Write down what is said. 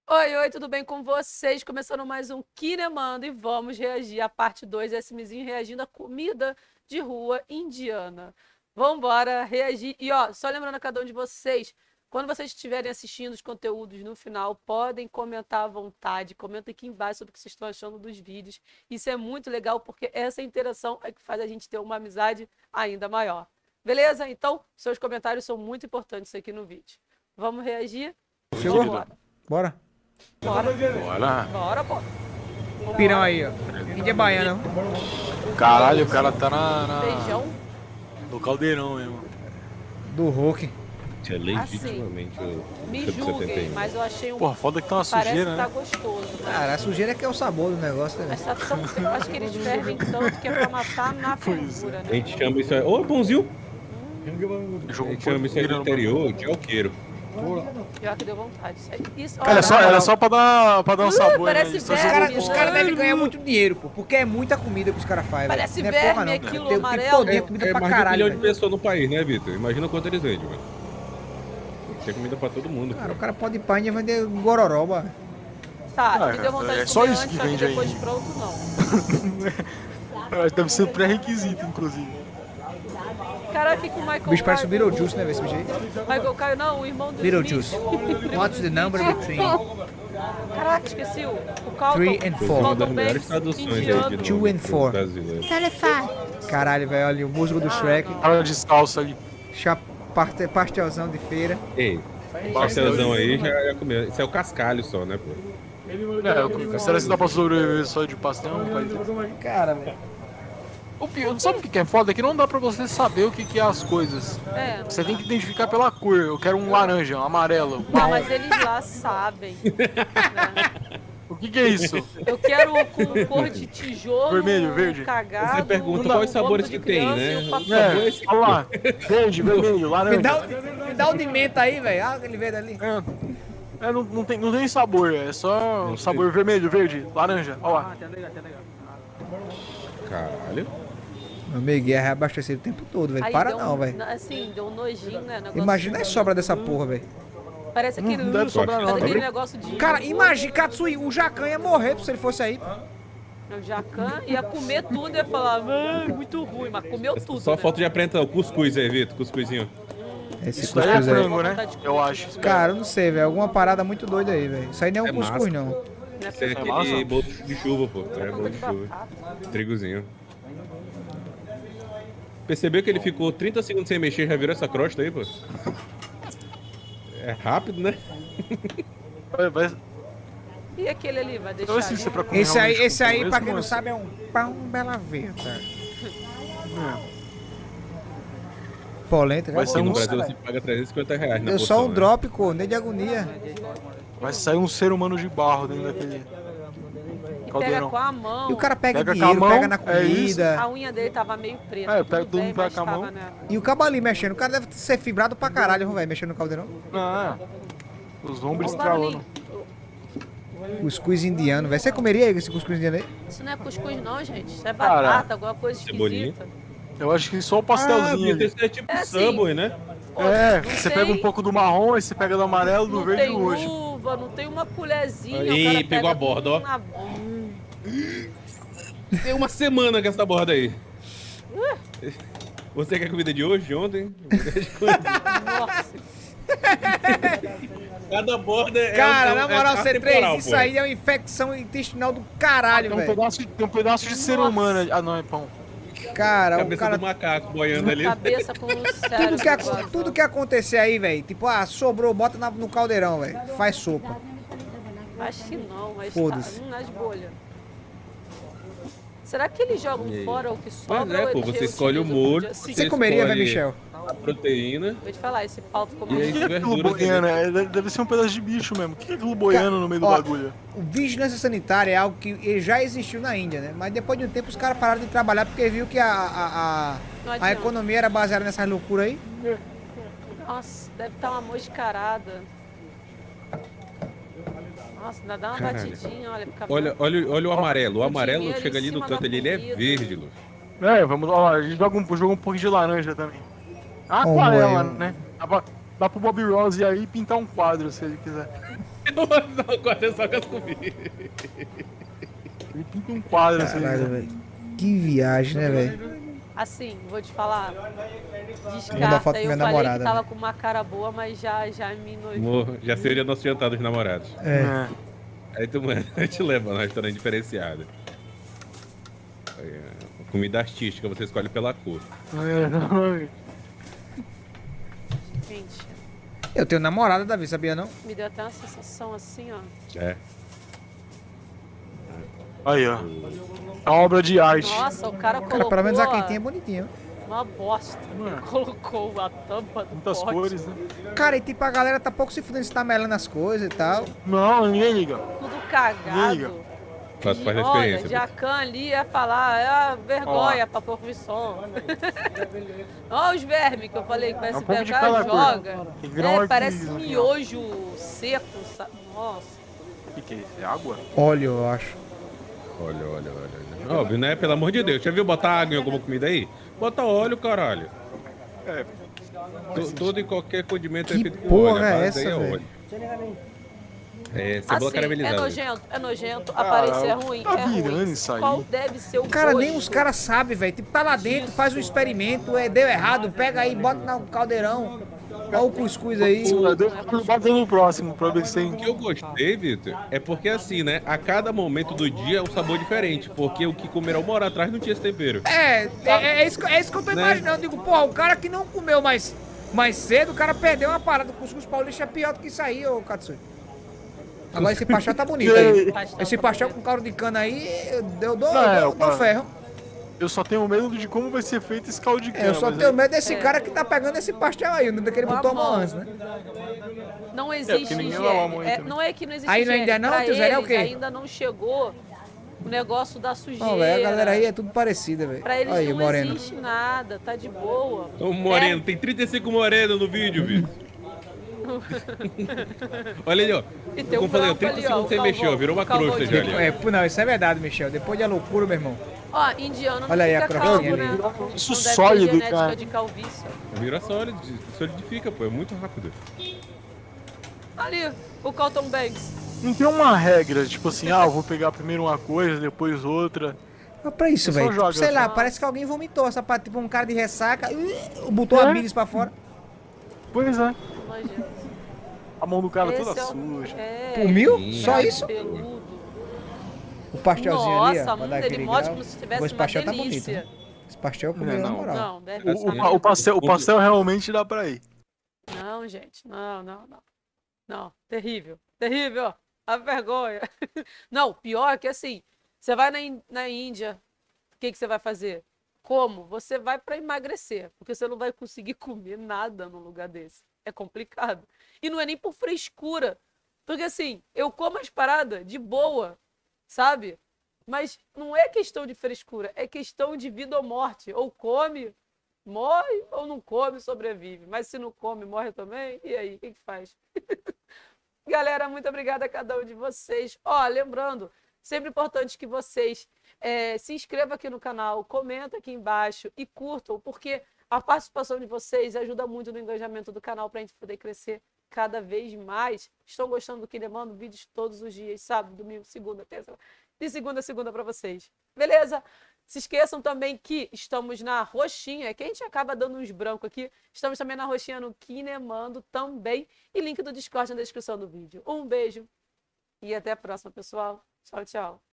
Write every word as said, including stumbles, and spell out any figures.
Oi, oi, tudo bem com vocês? Começando mais um Kinemando e vamos reagir à parte dois, SMzinho reagindo à comida de rua indiana. Vambora reagir. E ó, só lembrando a cada um de vocês, quando vocês estiverem assistindo os conteúdos no final, podem comentar à vontade, comenta aqui embaixo sobre o que vocês estão achando dos vídeos. Isso é muito legal porque essa interação é que faz a gente ter uma amizade ainda maior. Beleza? Então, seus comentários são muito importantes aqui no vídeo. Vamos reagir? Chegou? Bora. Bora. Bora. Bora. Bora, pô. Pirão aí, ó. Índia baiana. Caralho, o cara tá na, na... Beijão. no caldeirão mesmo. Do Hulk. Isso é legitimamente o Me sub setenta e julguem, um. mas eu achei um... Porra, foda que tá uma Parece sujeira, que tá né? gostoso. Né? Cara, a sujeira é que é o sabor do negócio, né? Mas tá tão... Eu acho que eles fervem tanto que é pra matar na fervura, A né? gente chama isso aí. Ô, pãozinho! Jogo A gente chama isso aí no interior de alqueiro. Pior que deu vontade. Isso, Cara, é só, era só pra dar, pra dar um Uh, sabor, parece né? Só verme, Os jogou caras né? fora. cara devem ganhar muito dinheiro, pô. Porque é muita comida que os caras fazem. Parece velho. Não é porra, verme não. aquilo Tem, tem amarelo. poder, comida É pra mais de um caralho, milhão de velho. pessoas no país, né, Vitor? Imagina quanto eles vendem, velho. Tem comida pra todo mundo. Cara, o cara pode ir pra Índia e vender gororoba. Tá, Ah, me deu vontade é de só comer isso que antes, só que vende depois aí. de pronto, não. Eu acho que deve ser pré-requisito, inclusive. Cara, aqui com o Michael O bicho parece o Caio. Beetlejuice, né, esse bicho aí? Michael Caio, não, o irmão do Beetlejuice. Smith. What's the number between Caraca, esqueci o, o Calton. three and Foi four? uma das Calton melhores Banks, traduções aí indiano. de Two nome and four. brasileiro. Caralho, velho, olha o musgo do Shrek. Tava descalço ali. Chá, parte- pastelzão de feira. Ei, pastelzão aí já, já comeu. Isso é o cascalho só, né, pô? É, eu- será que dá pra sobreviver só de pastel? Pai? Cara, velho. O pior, sabe o que que é foda? É que não dá pra você saber o que que é as coisas. É. Você tem que identificar pela cor. Eu quero um laranja, um amarelo. um Não, marrom. mas eles lá sabem. né? O que que é isso? Eu quero com cor de tijolo, Vermelho, verde. cagado. Você pergunta um quais sabores corpo de que tem, criança né? e um papel. É, esse olha lá. Verde, vermelho, Me laranja. dá, o- me dá o de menta aí, velho. Ah, aquele verde ali. É, é, não, não, tem, não tem sabor, é só Não um sabor vermelho, verde, laranja. Olha lá. Caralho. Meu Miguel é reabastecido o tempo todo, velho. Aí Para deu não, um- velho. Assim, deu um nojinho, né? Negócio Imagina as sobras dessa porra, velho. Parece aquele, Não deve sobrar parece não, aquele né? negócio de... Cara, imagina, Katsui, o Jacan ia morrer se ele fosse aí. O Jacan ia comer tudo e ia falar, mano, muito ruim, mas comeu tudo, Só né? falta de apresentar o cuscuz aí, Vitor. Cuscuzinho. Esse Isso daí é cuscuz aí. frango, né? Eu acho. Cara, eu não sei, velho. Alguma parada muito doida aí, velho. Isso aí não é um É cuscuz, massa. não. Não é Isso é possível. aquele massa? bolo de chuva, pô. É bolo de chuva. Trigozinho. Percebeu que ele ficou trinta segundos sem mexer e já virou essa crosta aí, pô? É rápido, né? Vai- vai- E aquele ali, vai deixar Então esse, ali? isso é pra comer Esse aí, realmente esse com aí, pão pra mesmo, quem não ou sabe, é um pão bela verde. é? Polenta, Vai já ser Aqui um no vou. Brasil você paga trezentos e cinquenta reais na Deu só porção, um né? drop, corno, de agonia. Vai sair um ser humano de barro dentro daquele E pega caldeirão. com a mão. E o cara pega, Pega com dinheiro, a mão, pega na é isso. comida. A unha dele tava meio preta. É, tudo pega- todo bem, mundo pega mas com a tava, mão. né? E o cabo ali mexendo. O cara deve ser fibrado pra caralho, velho, mexendo no caldeirão. Ah, é. Os ombros Olha o barulhinho. estralando. Cuscuz indiano, velho. Você comeria esse cuscuz indiano aí? Isso não é cuscuz não, gente. Isso é Cara, batata, alguma coisa cebolinha. esquisita. Eu acho que só o Ah, pastelzinho Vitor, ali. isso é tipo É assim. Subway, né? Pô, É, não você tem- pega um pouco do marrom, aí você pega do amarelo, do Não verde e tem do roxo. uva, não tem uma colherzinha. Ih, o cara pegou pega a borda, ó. tudo na- Hum. Tem uma semana com essa borda aí. Você quer comida de hoje, de ontem? Nossa. Cada borda é Cara, é na é moral, C três, atemporal, isso pô. aí é uma infecção intestinal do caralho, Tem um, velho. pedaço, tem um pedaço de ser Nossa. humano ali. Ah, não, é pão. Cara, o Cabeça cara. do macaco boiando ali. Cabeça com o Tudo cérebro. que, ac- tudo que acontecer aí, velho, tipo, ah, sobrou, bota na- no caldeirão, velho. Faz sopa. Acho que não, mas Foda-se. tá hum, nas bolhas. Será que eles jogam E aí? fora o que sobra? Pois é, ou pô, eles você escolhe o reutilizam pro molho, dia seguinte? Você comeria, velho, escolhe Michel? a proteína. Vou te falar, esse pau ficou E O aí, mais... que é aquilo verduras boiano? É, deve- deve ser um pedaço de bicho mesmo. O que é aquilo boiando no meio do Ó, bagulho? O vigilância sanitária é algo que já existiu na Índia, né? Mas depois de um tempo os caras pararam de trabalhar porque viu que a, a, a, Não a adianta. economia era baseada nessas loucuras aí. Nossa, deve estar uma moscarada. Nossa, ainda dá uma Caralho. batidinha, olha. Fica Olha, olha, olha o amarelo. O o amarelo dinheiro chega em ali no cima canto da ali, ele é comida. verde, Lu. É, vamos lá. A gente joga um, joga um pouquinho de laranja também. A Como aquarela, eu. né? Dá, pra, dá pro Bob Ross ir aí e pintar um quadro, se ele quiser. Não, guarda só com as comidas. Ele pinta um quadro assim. Caralho, velho. Que viagem, né, velho? Assim, vou te falar. Manda foto Descarta, pra eu minha falei namorada, que tava né? com uma cara boa, mas já, já me nojou. Amor, já seria nosso jantar dos namorados. É. É. Aí tu, mano, a gente leva no restaurante diferenciado. Aí, é, comida artística, você escolhe pela cor. É, não, Gente, Eu tenho namorada, Davi, sabia não? me deu até uma sensação assim, ó. É. aí, ó. É uma obra de arte. Nossa, o cara colocou Cara, pelo menos a ó, quentinha é bonitinha. uma bosta. Mano. Ele colocou a tampa do Muitas pote. cores, né? Cara, e tipo, a galera tá pouco se fudendo se tá melando as coisas e tal. Não, ninguém liga. Tudo Liga. cagado. Faz E, parte da olha, experiência. Jacan ali ia falar, é a vergonha pra profissão. Olha os vermes que eu falei que É parece um pouco o de cara cada cor. joga. Tem que virar É, um parece arco-íris no final. miojo seco, sabe? Nossa. O que, que é isso? É água? Óleo, eu acho. Olha, olha, olha. Óbvio, né? Pelo amor de Deus. Já viu botar água em alguma comida aí? Bota óleo, caralho. É. To- Todo e qualquer condimento Que é feito com porra óleo. A é base aí essa, é velho? óleo. É cebola Assim, é caramelizada. nojento, é nojento, Cara, aparecer é ruim, tá é ruim. virando isso aí. Qual deve ser o Cara, nem gosto? os caras sabem, velho. Tipo, tá lá dentro, faz um experimento, é, deu errado, pega aí, bota no caldeirão. Olha o cuscuz aí. Bota no próximo pra ver se O que eu gostei, Vitor, é porque assim, né? A cada momento do dia é um sabor diferente. Porque o que comeram uma hora atrás não tinha esse tempero. É, é, é, isso, que- é isso que eu tô Né? imaginando. Eu digo, porra, o cara que não comeu mais, mais cedo, o cara perdeu uma parada. O cuscuz paulista é pior do que isso aí, ô Katsui. Agora esse pastel tá bonito aí. Pastel Esse tá pastel bonito. com caldo de cana aí, eu, eu dou, Não, é, eu dou, dou cara. ferro. Eu só tenho medo de como vai ser feito esse caldo de cana. É, eu só mas tenho aí- medo desse É. cara que tá pegando esse pastel aí, não daquele Com a botou a mão mão. antes, né? Não existe porque ninguém higiene. lava a mão aí É, também. não é que não existe Aí não higiene. ainda não, pra tio Zé, é o eles quê? ainda não chegou o negócio da sujeira. Não, velho, a galera aí é tudo parecida, velho. Pra eles Aí, não o moreno. existe nada, tá de boa. O moreno, tem trinta e cinco moreno no vídeo, Vitor. Olha ali, ó. E tem Como um eu falei, branco trinta ali, ó, segundos o sem calvão, mexer, ó, virou uma o calvão crosta de já ali. ó. É, pô, não, isso é verdade, Michel. Depois da loucura, meu irmão. Ó, indiano não Olha aí a fica crostinha calvo, ali. né? Isso Não deve sólido, ter genética cara. de calvície. Vira sólido, solidifica, pô, é muito rápido. Ali, o Colton Banks. Não tem uma regra, tipo assim, ah, eu vou pegar primeiro uma coisa, depois outra. Mas pra isso, Só velho. joga, Sei lá, só. parece que alguém vomitou essa parte, tipo um cara de ressaca, uh, botou a É. bilis pra fora. Pois é. Nojento. A mão do cara Esse toda é o- suja. É, Por mil? Sim. Só isso? peludo. O pastelzinho ali, ó, Nossa, pra hum, dar ele aquele mostra grau. como se Pô, tivesse esse uma pastel tá bonito, delícia. né? Esse pastel comeu Não, na não. moral. Não, deve O, ser. o, o pastel, o pastel realmente dá pra ir. Não, gente, não, não, não. Não, terrível, terrível. A vergonha. Não, pior é que assim, você vai na, Ín- na Índia, o que, que você vai fazer? Como? Você vai para emagrecer, porque você não vai conseguir comer nada num lugar desse. É complicado. E não é nem por frescura. Porque assim, eu como as paradas de boa, sabe? Mas não é questão de frescura, é questão de vida ou morte. Ou come, morre, ou não come, sobrevive. Mas se não come, morre também. E aí, o que, que faz? Galera, muito obrigada a cada um de vocês. Ó, lembrando, sempre importante que vocês eh, se inscrevam aqui no canal, comentem aqui embaixo e curtam, porque a participação de vocês ajuda muito no engajamento do canal para a gente poder crescer cada vez mais. Estão gostando do que demando? Vídeos todos os dias, sábado, domingo, segunda, terça, de segunda a segunda para vocês. Beleza? Se esqueçam também que estamos na roxinha, que a gente acaba dando uns brancos aqui. Estamos também na roxinha no Kinemando também. E link do Discord na descrição do vídeo. Um beijo e até a próxima, pessoal. Tchau, tchau.